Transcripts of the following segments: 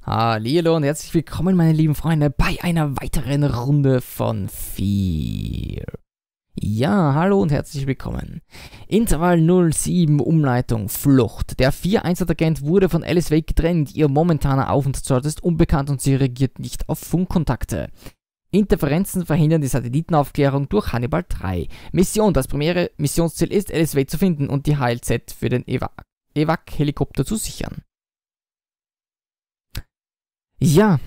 Hallihallo und herzlich willkommen, meine lieben Freunde, bei einer weiteren Runde von Fear. Ja, hallo und herzlich willkommen. Intervall 07, Umleitung, Flucht. Der 4-1-Agent wurde von Alice Wake getrennt. Ihr momentaner Aufenthaltsort ist unbekannt und sie reagiert nicht auf Funkkontakte. Interferenzen verhindern die Satellitenaufklärung durch Hannibal 3. Mission: Das primäre Missionsziel ist, Alice Wake zu finden und die HLZ für den Evac-Helikopter zu sichern. Ja,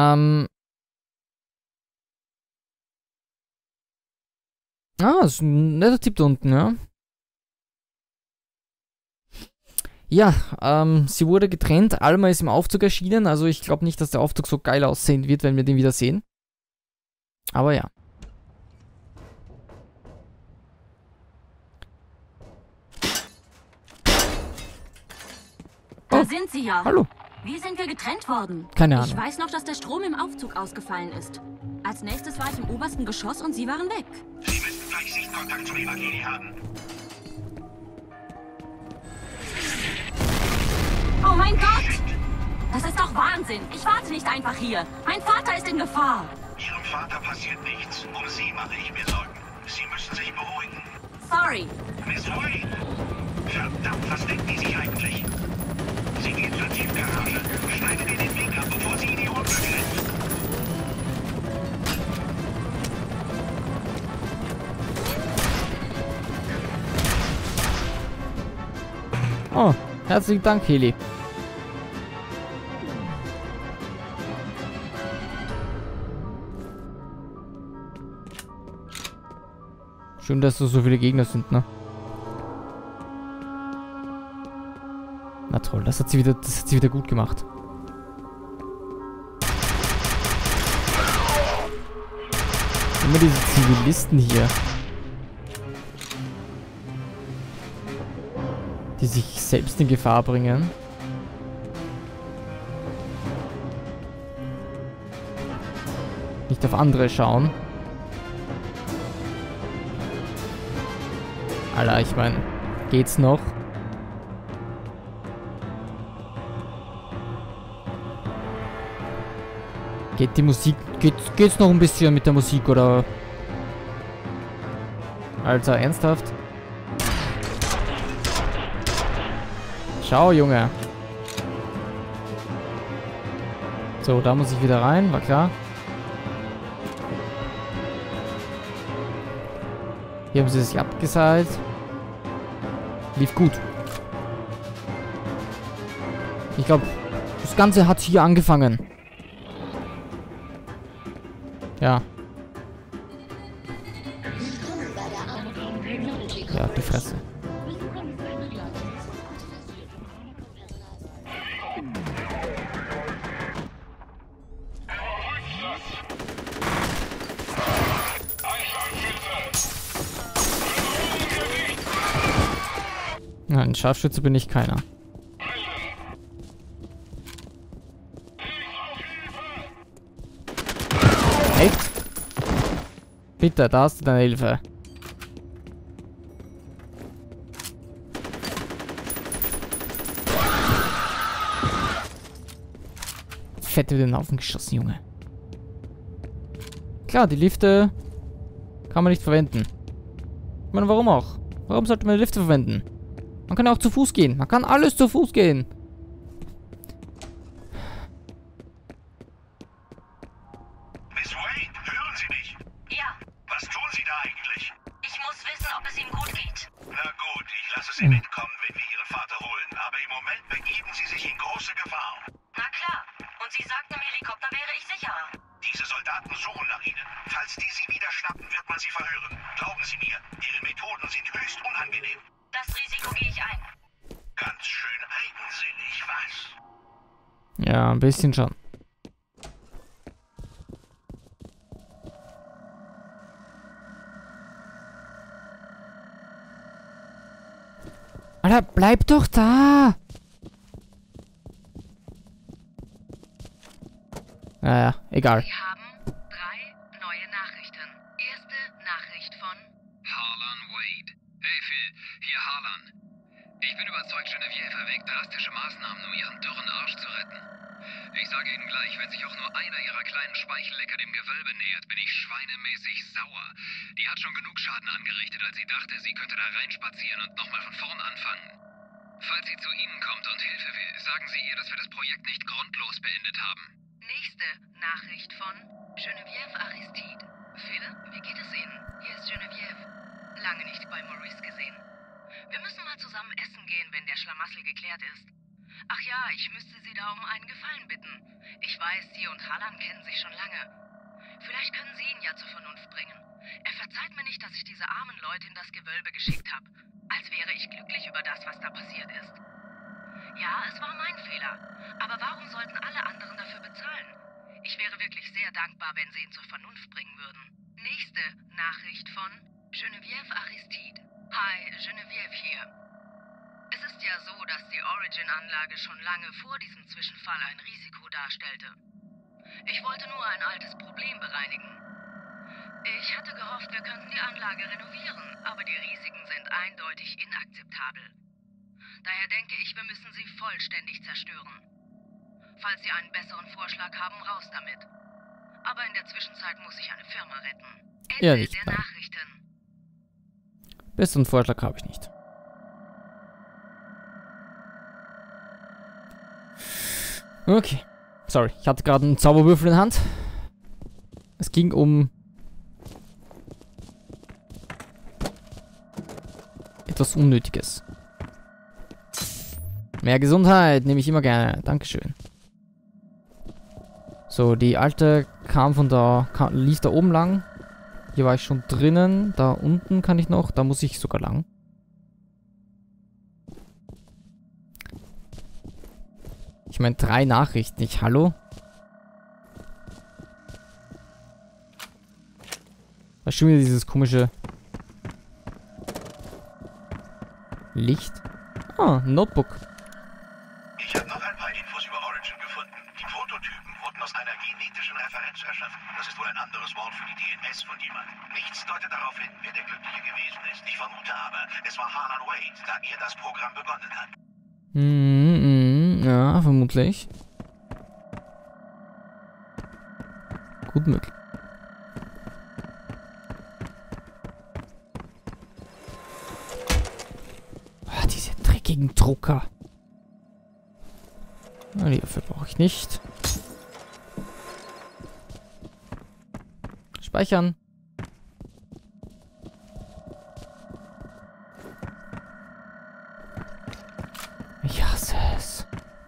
das ist ein netter Tipp da unten, ja. Ja, sie wurde getrennt, Alma ist im Aufzug erschienen, also ich glaube nicht, dass der Aufzug so geil aussehen wird, wenn wir den wieder sehen. Aber ja. Da sind sie ja. Hallo. Wie sind wir getrennt worden? Keine Ahnung. Ich weiß noch, dass der Strom im Aufzug ausgefallen ist. Als nächstes war ich im obersten Geschoss und sie waren weg. Sie müssten gleich Sichtkontakt zu Evangeli haben. Oh mein Gott! Das ist doch Wahnsinn. Ich warte nicht einfach hier. Mein Vater ist in Gefahr. Ihrem Vater passiert nichts. Um Sie mache ich mir Sorgen. Sie müssen sich beruhigen. Sorry. Miss Wade! Verdammt, was denken die sich eigentlich? Sie gehen zur Tiefgarage. Schneidet ihr den Weg ab, bevor sie in die Runde rennt. Oh, herzlichen Dank, Heli. Schön, dass da so viele Gegner sind, ne? Na toll, das hat sie wieder gut gemacht. Immer diese Zivilisten hier. Die sich selbst in Gefahr bringen. Nicht auf andere schauen. Alter, ich meine, geht's noch? Geht die Musik, geht's noch ein bisschen mit der Musik, oder? Alter, ernsthaft? Schau, Junge. So, da muss ich wieder rein, war klar. Hier haben sie sich abgeseilt. Lief gut. Ich glaube, das Ganze hat hier angefangen. Ja. Ja, die Fresse. Nein, Scharfschütze bin ich keiner. Echt? Bitte, da hast du deine Hilfe. Fett über den Haufen geschossen, Junge. Klar, die Lifte kann man nicht verwenden. Ich meine, warum auch? Warum sollte man die Lifte verwenden? Man kann ja auch zu Fuß gehen. Man kann alles zu Fuß gehen. Miss Wade, hören Sie mich? Ja, Was tun Sie da eigentlich? ich muss wissen, ob es ihm gut geht. Na gut, ich lasse Sie mitkommen, wenn wir Ihren Vater holen. Aber im Moment begeben Sie sich in große Gefahr. Na klar. Und Sie sagten, im Helikopter wäre ich sicherer. Diese Soldaten suchen nach Ihnen. Falls die Sie wieder schnappen, wird man Sie verhören. Glauben Sie mir, Ihre Methoden sind höchst unangenehm. Das Risiko gehe ich ein. Ganz schön eigensinnig, was? Ja, ein bisschen schon. Alter, bleib doch da! Naja, egal. Sie haben 3 neue Nachrichten. Erste Nachricht von Harlan Wade. Hey Phil, hier Harlan. Ich bin überzeugt, Genevieve erwägt drastische Maßnahmen, um ihren dürren Arsch zu retten. Ich sage Ihnen gleich, wenn sich auch nur einer Ihrer kleinen Speichellecker dem Gewölbe nähert, bin ich schweinemäßig sauer. Die hat schon genug Schaden angerichtet, als sie dachte, sie könnte da reinspazieren und nochmal von vorn anfangen. Falls sie zu Ihnen kommt und Hilfe will, sagen Sie ihr, dass wir das Projekt nicht grundlos beendet haben. Nächste Nachricht von Geneviève Aristide. Phil, wie geht es Ihnen? Hier ist Geneviève. Lange nicht bei Maurice gesehen. Wir müssen mal zusammen essen gehen, wenn der Schlamassel geklärt ist. Ach ja, ich müsste Sie da um einen Gefallen bitten. Ich weiß, Sie und Hallan kennen sich schon lange. Vielleicht können Sie ihn ja zur Vernunft bringen. Er verzeiht mir nicht, dass ich diese armen Leute in das Gewölbe geschickt habe. Als wäre ich glücklich über das, was da passiert ist. Ja, es war mein Fehler. Aber warum sollten alle anderen dafür bezahlen? Ich wäre wirklich sehr dankbar, wenn Sie ihn zur Vernunft bringen würden. Nächste Nachricht von Geneviève Aristide. Hi, Geneviève hier. Es ist ja so, dass die Origin-Anlage schon lange vor diesem Zwischenfall ein Risiko darstellte. Ich wollte nur ein altes Problem bereinigen. Ich hatte gehofft, wir könnten die Anlage renovieren, aber die Risiken sind eindeutig inakzeptabel. Daher denke ich, wir müssen sie vollständig zerstören. Falls Sie einen besseren Vorschlag haben, raus damit. Aber in der Zwischenzeit muss ich eine Firma retten. Ende Ja, nicht der klar. Nachrichten. Besseren Vorschlag habe ich nicht. Okay. Sorry, ich hatte gerade einen Zauberwürfel in der Hand. Es ging um etwas Unnötiges. Mehr Gesundheit nehme ich immer gerne. Dankeschön. So, die alte kam von da, lief da oben lang. Hier war ich schon drinnen. Da unten kann ich noch. Da muss ich sogar lang. Ich meine 3 Nachrichten, nicht hallo? Was schon wieder dieses komische Licht? Ah, ein Notebook. Ich habe noch ein paar Infos über Origin gefunden. Die Prototypen wurden aus einer genetischen Referenz erschaffen. Das ist wohl ein anderes Wort für die DNS von jemandem. Nichts deutet darauf hin, wer der Glückliche gewesen ist. Ich vermute aber, es war Harlan Wade, da er das Programm begonnen hat. Ja, vermutlich. Gut möglich. Ah, diese dreckigen Drucker. Na, die dafür brauche ich nicht. Speichern. Ich hasse es.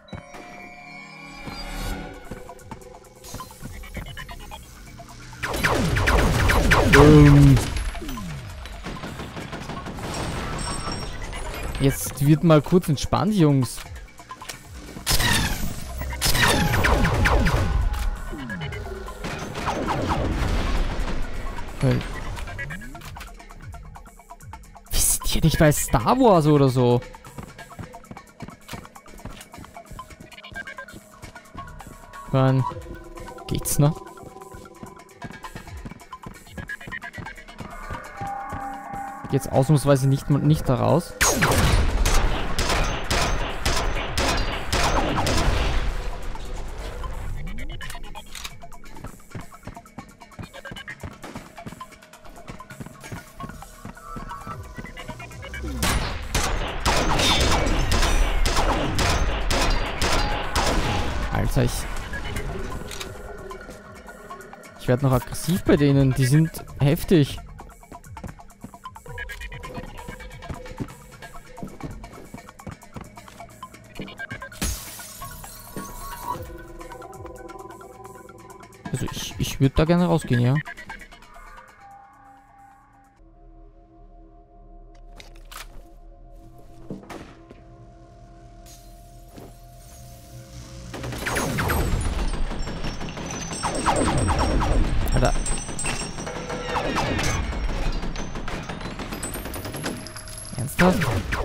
Jetzt wird mal kurz entspannt, Jungs. Wir sind hier nicht bei Star Wars oder so. Wann geht's noch? Jetzt ausnahmsweise nicht da raus. Alter, ich werde noch aggressiv bei denen. Die sind heftig. Also ich würde da gerne rausgehen, ja. Alter. Ernsthaft?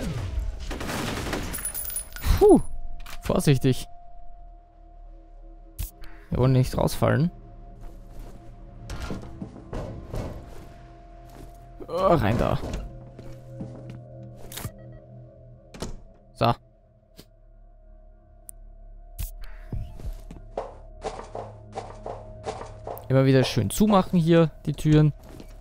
Puh. Vorsichtig. Wir wollen nicht rausfallen. Oh, rein da. So. Immer wieder schön zumachen hier, die Türen.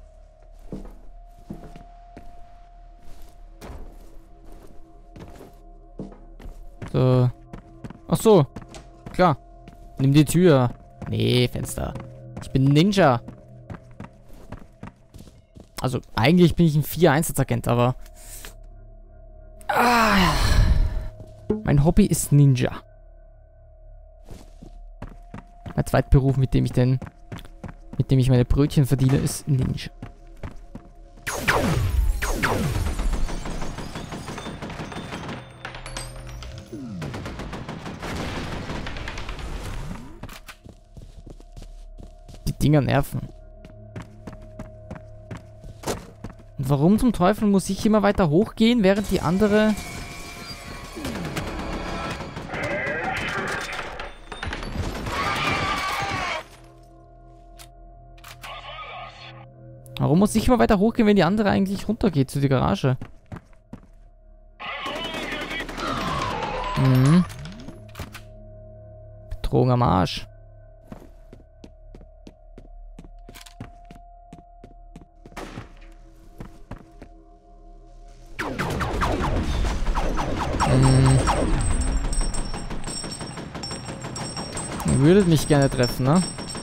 So. Ach so. Klar. Nimm die Tür. Nee, Fenster. Ich bin Ninja. Also, eigentlich bin ich ein 4-Einsatzagent, aber... Ah, mein Hobby ist Ninja. Mein Zweitberuf, mit dem ich meine Brötchen verdiene, ist Ninja. Die Dinger nerven. Und warum zum Teufel muss ich immer weiter hochgehen, während die andere... Warum muss ich immer weiter hochgehen, wenn die andere eigentlich runtergeht zu der Garage? Mhm. Bedrohung am Arsch. Ihr würdet mich gerne treffen, ne?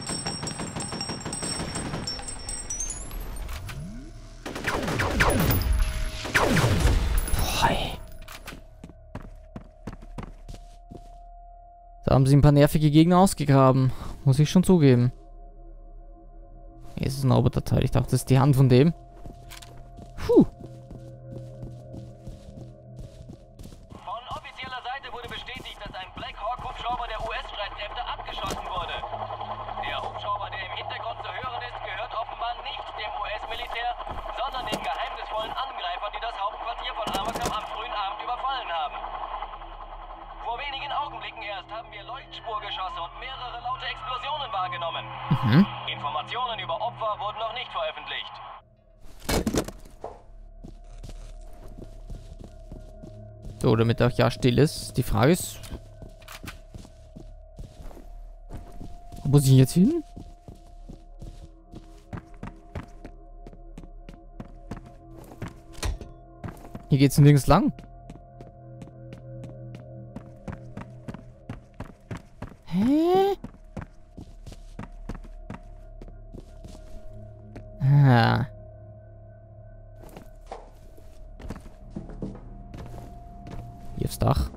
Da haben sie ein paar nervige Gegner ausgegraben. Muss ich schon zugeben. Hier ist es ein Roboterteil. Ich dachte, das ist die Hand von dem. Puh. Von offizieller Seite wurde bestätigt, dass ein Black Hawk-Hubschrauber der US-Streitkräfte abgeschossen wurde. Der Hubschrauber, der im Hintergrund zu hören ist, gehört offenbar nicht dem US-Militär, sondern den geheimnisvollen Angreifern, die das Hauptquartier von Armakam am frühen Abend überfallen haben. Vor wenigen Augenblicken erst haben wir Leuchtspurgeschosse und mehrere laute Explosionen wahrgenommen. Informationen über Opfer wurden noch nicht veröffentlicht. So, damit auch ja still ist. Die Frage ist... Wo muss ich jetzt hin? Hier geht's nirgends lang. Hä? Ah. Hier aufs Dach.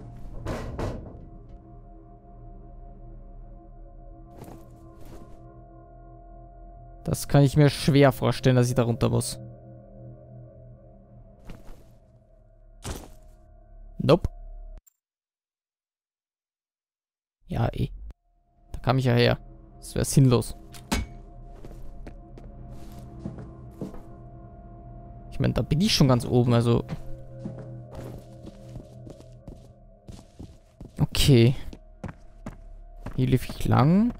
Das kann ich mir schwer vorstellen, dass ich da runter muss. Nope. Ja, eh. Da kam ich ja her. Das wäre sinnlos. Ich meine, da bin ich schon ganz oben, also... Okay. Hier lief ich lang.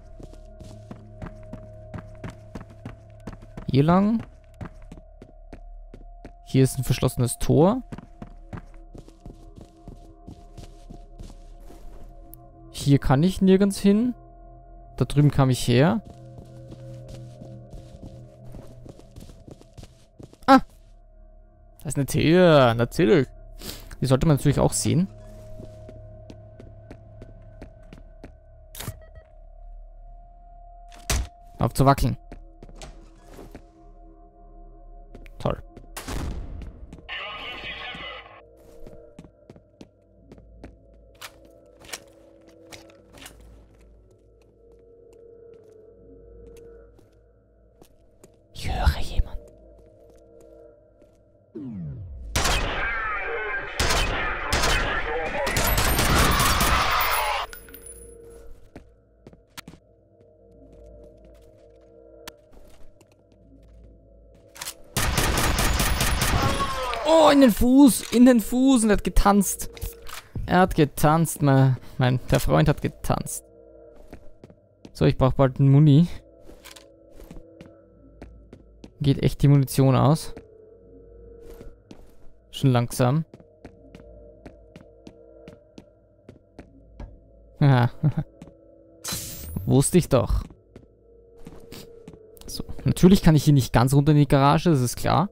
Hier lang. Hier ist ein verschlossenes Tor. Hier kann ich nirgends hin. Da drüben kam ich her. Ah! Da ist eine Tür. Natürlich. Die sollte man natürlich auch sehen. Auf zu wackeln. Toll. Ich höre jemanden. Oh, in den Fuß, und er hat getanzt. Er hat getanzt, der Freund hat getanzt. So, ich brauche bald einen Muni. Geht echt die Munition aus. Schon langsam. Ja. Wusste ich doch. So. Natürlich kann ich hier nicht ganz runter in die Garage, das ist klar.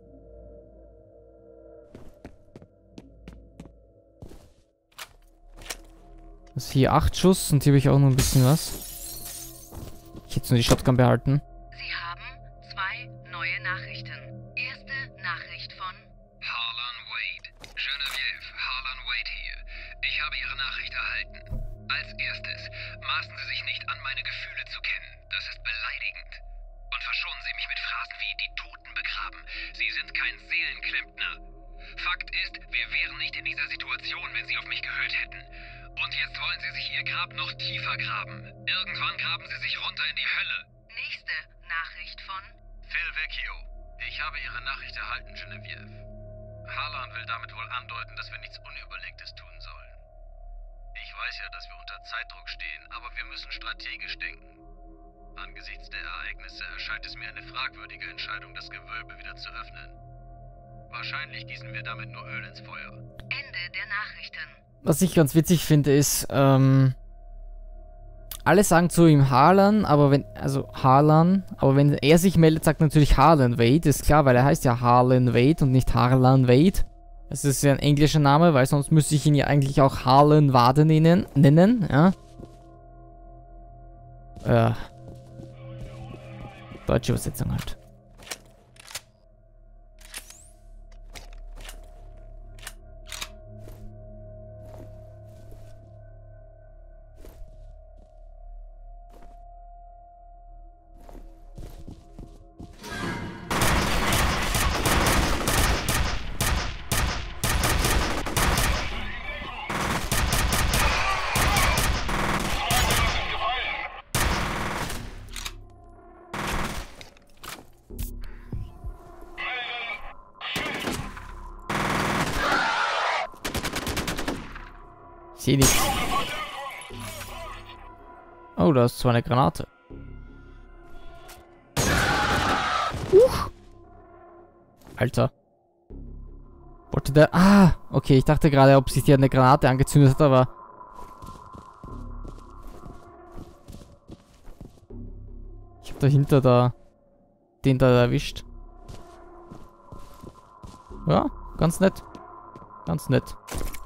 Also hier 8 Schuss und hier habe ich auch noch ein bisschen was. Ich hätte jetzt nur die Shotgun behalten. Sie haben 2 neue Nachrichten. Erste Nachricht von Harlan Wade. Genevieve, Harlan Wade hier. Ich habe Ihre Nachricht erhalten. Als erstes, maßen Sie sich nicht an, meine Gefühle zu kennen. Das ist beleidigend. Und verschonen Sie mich mit Phrasen wie die Toten begraben. Sie sind kein Seelenklempner. Fakt ist, wir wären nicht in dieser Situation, wenn Sie auf mich gehört hätten. Und jetzt wollen Sie sich Ihr Grab noch tiefer graben. Irgendwann graben Sie sich runter in die Hölle. nächste Nachricht von Phil Vecchio. Ich habe Ihre Nachricht erhalten, Genevieve. Harlan will damit wohl andeuten, dass wir nichts Unüberlegtes tun sollen. Ich weiß ja, dass wir unter Zeitdruck stehen, aber wir müssen strategisch denken. Angesichts der Ereignisse erscheint es mir eine fragwürdige Entscheidung, das Gewölbe wieder zu öffnen. Wahrscheinlich gießen wir damit nur Öl ins Feuer. Ende der Nachrichten. Was ich ganz witzig finde, ist, alle sagen zu ihm Harlan, aber wenn er sich meldet, sagt natürlich Harlan Wade, ist klar, weil er heißt ja Harlan Wade und nicht Harlan Wade. Das ist ja ein englischer Name, weil sonst müsste ich ihn ja eigentlich auch Harlan Wade nennen, ja. Deutsche Übersetzung halt. Ich sehe nichts. Oh, da ist zwar eine Granate. Alter. Wollte der... Ah, okay, ich dachte gerade, ob sich der eine Granate angezündet hat, aber... Ich habe dahinter den da erwischt. Ja, ganz nett. Ganz nett.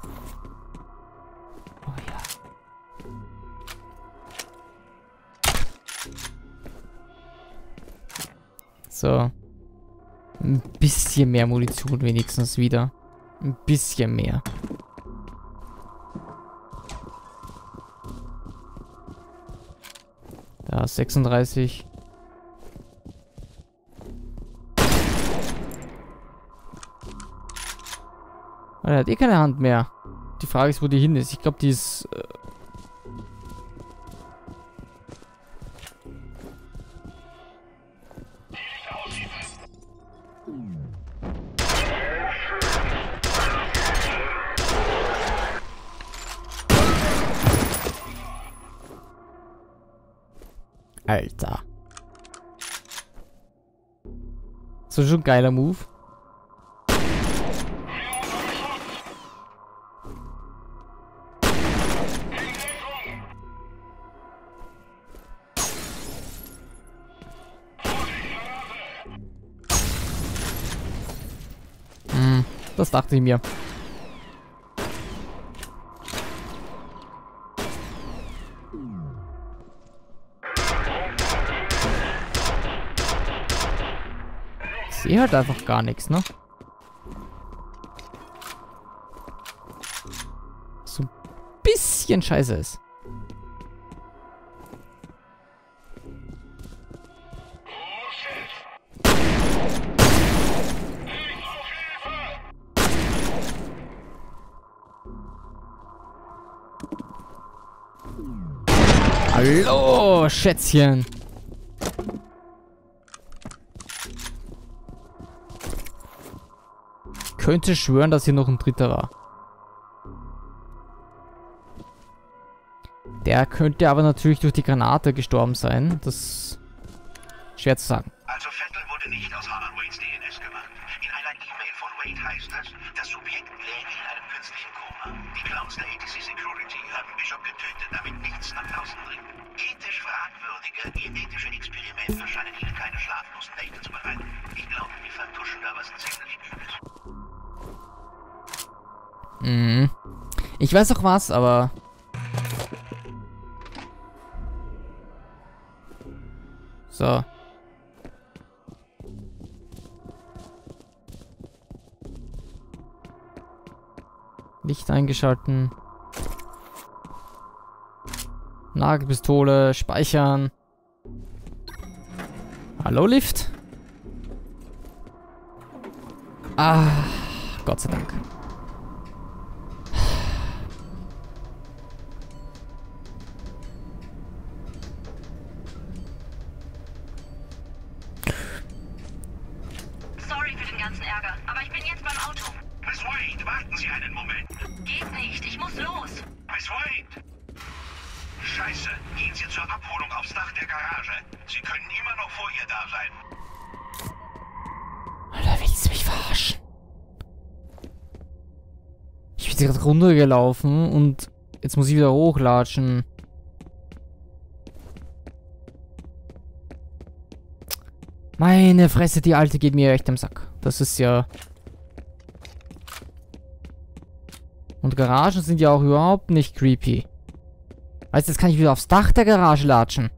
Oh ja. So. Ein bisschen mehr Munition wenigstens wieder. Ein bisschen mehr. Da, 36. Er hat eh keine Hand mehr. Die Frage ist, wo die hin ist. Ich glaube, die ist... Alter. So schon ein geiler Move. Das dachte ich mir. Ich sehe halt einfach gar nichts, ne? So ein bisschen scheiße ist. Hallo, Schätzchen. Ich könnte schwören, dass hier noch ein dritter war. Der könnte aber natürlich durch die Granate gestorben sein. Das ist schwer zu sagen. Also Vettel wurde nicht aus Harlan Wades DNS gemacht. In einer E-Mail von Wade heißt es, das Subjekt läge in einem künstlichen Koma. Die Clowns der ATC Security haben Bishop getötet, damit nichts nach draußen dringt. Ethisch fragwürdige genetische Experimente scheinen ihnen keine Schlaflose Mhm. Ich weiß auch was, aber... So. Licht eingeschalten. Nagelpistole, speichern. Hallo, Lift? Ah, Gott sei Dank. Sorry für den ganzen Ärger, aber ich bin jetzt beim Auto. Miss Wade, warten Sie einen Moment. Geht nicht, ich muss los. Miss Wade! Scheiße, gehen Sie zur Abholung aufs Dach der Garage. Sie können immer noch vor ihr da sein. Alter, willst du mich verarschen? Ich bin gerade runtergelaufen und jetzt muss ich wieder hochlatschen. Meine Fresse, die Alte geht mir echt am Sack. Das ist ja... Und Garagen sind ja auch überhaupt nicht creepy. Weißt du, jetzt kann ich wieder aufs Dach der Garage latschen.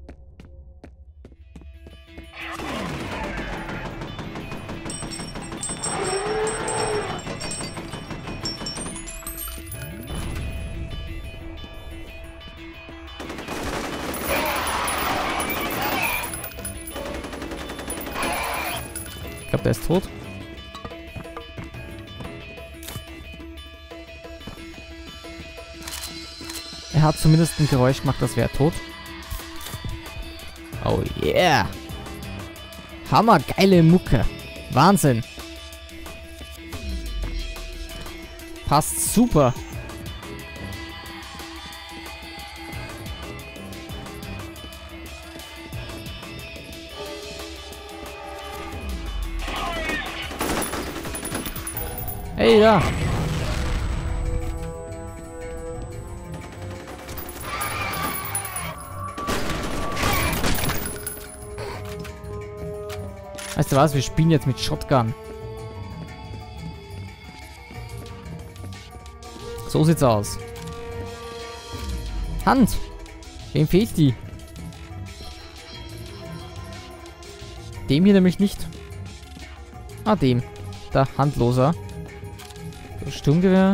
Ich glaube, der ist tot. Er hat zumindest ein Geräusch gemacht, das wäre tot. Oh yeah. Hammergeile Mucke. Wahnsinn. Passt super. Hey, da. Weißt du was? Wir spielen jetzt mit Shotgun. So sieht's aus. Hand. Wem fehlt die? Dem hier nämlich nicht. Ah, dem. Da, handloser. Das Sturmgewehr.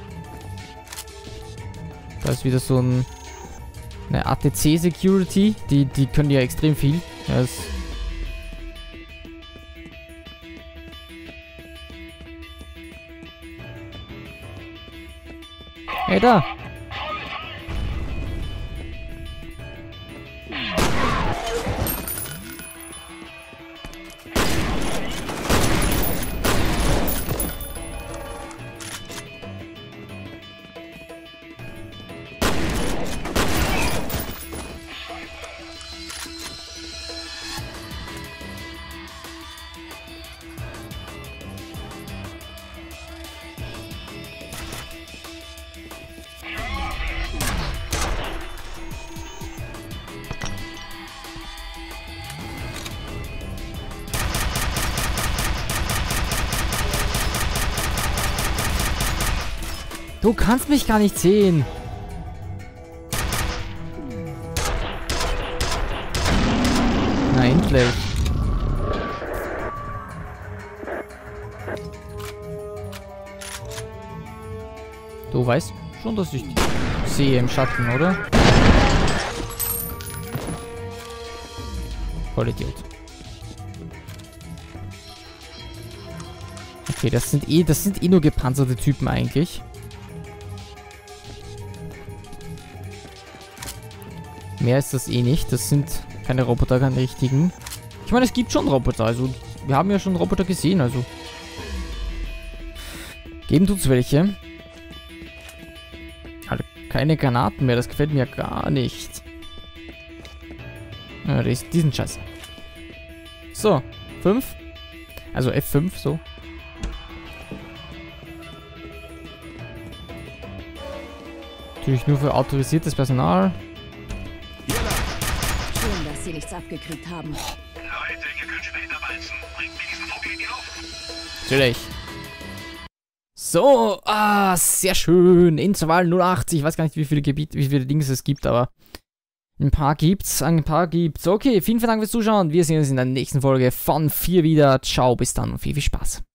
Da ist wieder so eine ATC-Security. Die können ja extrem viel. Das hey, da! Du kannst mich gar nicht sehen. Na, endlich. Du weißt schon, dass ich dich sehe im Schatten, oder? Vollidiot. Okay, das sind eh nur gepanzerte Typen eigentlich. Mehr ist das eh nicht. Das sind keine Roboter, keine richtigen. Ich meine, es gibt schon Roboter. Also, wir haben ja schon Roboter gesehen. Also, geben tut's welche. Also, keine Granaten mehr. Das gefällt mir gar nicht. Ja, die sind scheiße. So, 5. Also F5, so. Natürlich nur für autorisiertes Personal. Schön, dass Sie nichts abgekriegt haben. Leute, ihr könnt später walzen. Bringt mir diesen Vogel in die Luft. Natürlich. So, sehr schön. Intervall 08. Ich weiß gar nicht, wie viele Dinge es gibt, aber ein paar gibt's. Okay, vielen Dank fürs Zuschauen. Wir sehen uns in der nächsten Folge von 4 wieder. Ciao, bis dann und viel Spaß.